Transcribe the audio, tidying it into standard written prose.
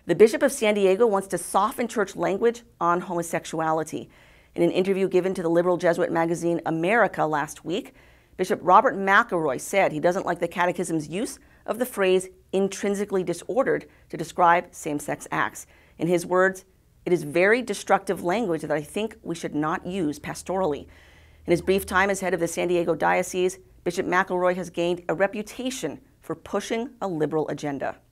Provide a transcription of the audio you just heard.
The Bishop of San Diego wants to soften church language on homosexuality. In an interview given to the liberal Jesuit magazine America last week, Bishop Robert McElroy said he doesn't like the Catechism's use of the phrase intrinsically disordered to describe same-sex acts. In his words, "It is very destructive language that I think we should not use pastorally." In his brief time as head of the San Diego Diocese, Bishop McElroy has gained a reputation for pushing a liberal agenda.